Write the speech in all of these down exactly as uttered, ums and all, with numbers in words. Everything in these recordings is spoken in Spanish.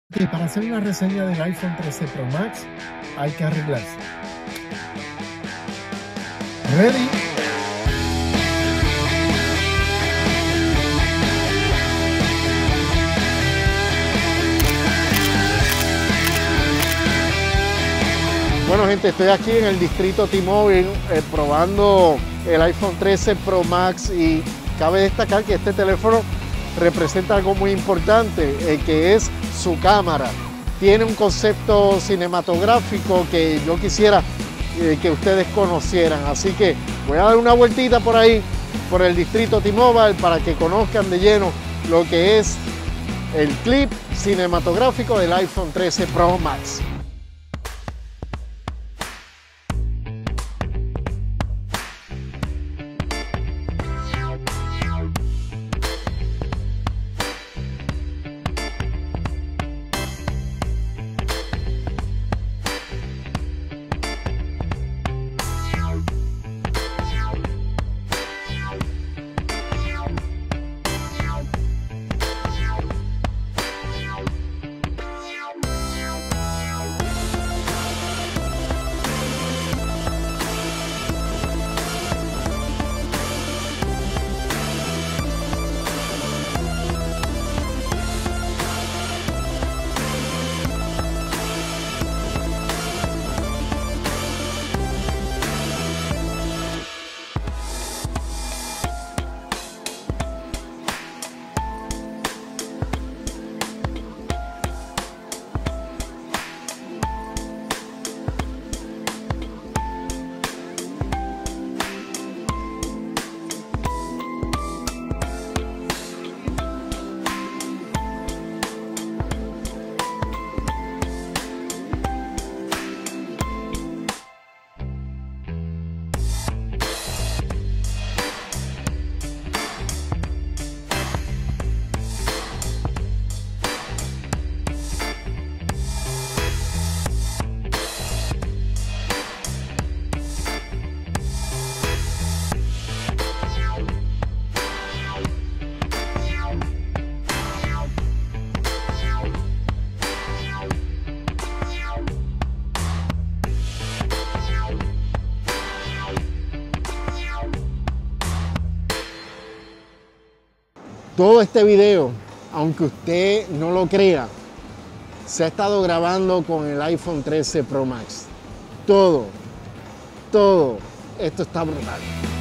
Y para hacer una reseña del iPhone trece Pro Max hay que arreglarse. Ready. Bueno, gente, estoy aquí en el distrito T-Mobile eh, probando el iPhone trece Pro Max y cabe destacar que este teléfono representa algo muy importante, eh, que es su cámara. Tiene un concepto cinematográfico que yo quisiera eh, que ustedes conocieran, así que voy a dar una vueltita por ahí, por el distrito T-Mobile, para que conozcan de lleno lo que es el clip cinematográfico del iPhone trece Pro Max. Todo este video, aunque usted no lo crea, se ha estado grabando con el iPhone trece Pro Max. Todo, todo, esto está brutal.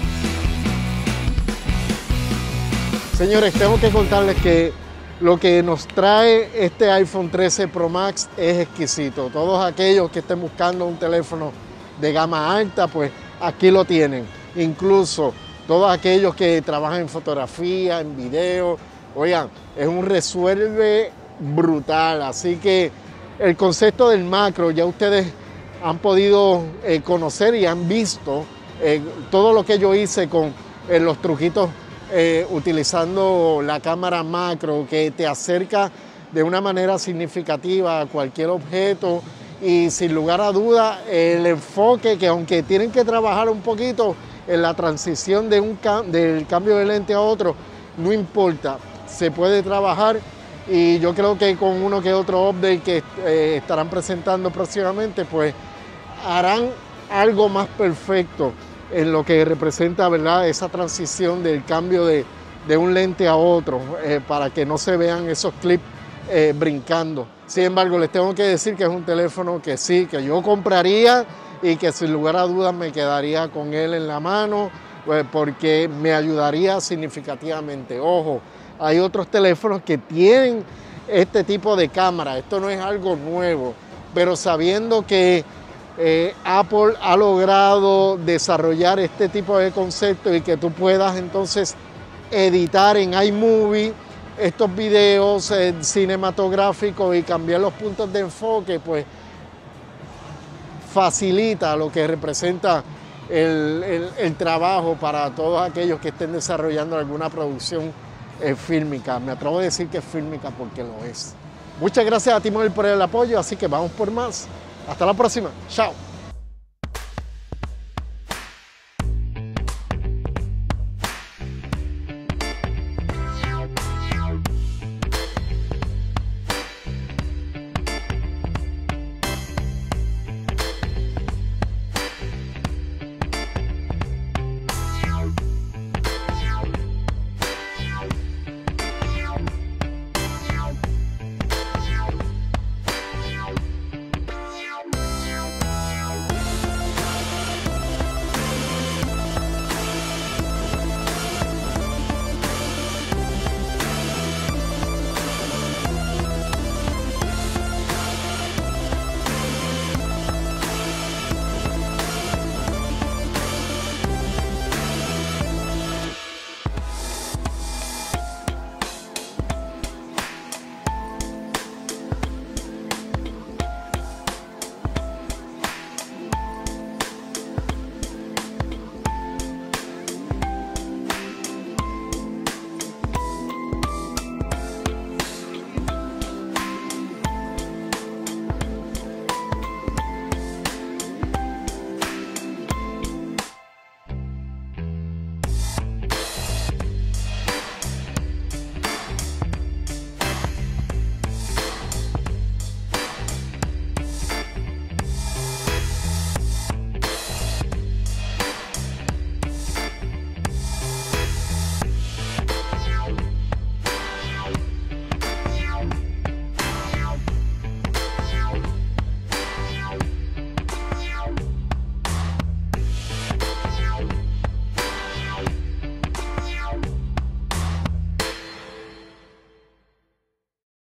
Señores, tengo que contarles que lo que nos trae este iPhone trece Pro Max es exquisito. Todos aquellos que estén buscando un teléfono de gama alta, pues aquí lo tienen. Incluso todos aquellos que trabajan en fotografía, en video, oigan, es un resuelve brutal. Así que el concepto del macro ya ustedes han podido eh, conocer y han visto eh, todo lo que yo hice con eh, los truquitos eh, utilizando la cámara macro, que te acerca de una manera significativa a cualquier objeto y sin lugar a duda el enfoque, que aunque tienen que trabajar un poquito en la transición de un cam del cambio de lente a otro, no importa, se puede trabajar, y yo creo que con uno que otro update que eh, estarán presentando próximamente, pues harán algo más perfecto en lo que representa, ¿verdad?, esa transición del cambio de, de un lente a otro, eh, para que no se vean esos clips eh, brincando. Sin embargo, les tengo que decir que es un teléfono que sí, que yo compraría y que sin lugar a dudas me quedaría con él en la mano, pues porque me ayudaría significativamente. Ojo, hay otros teléfonos que tienen este tipo de cámara, esto no es algo nuevo, pero sabiendo que eh, Apple ha logrado desarrollar este tipo de concepto y que tú puedas entonces editar en iMovie estos videos eh, cinematográficos y cambiar los puntos de enfoque, pues facilita lo que representa el, el, el trabajo para todos aquellos que estén desarrollando alguna producción eh, fílmica. Me atrevo a decir que es fílmica porque lo es. Muchas gracias a T-Mobile por el apoyo, así que vamos por más. Hasta la próxima. Chao.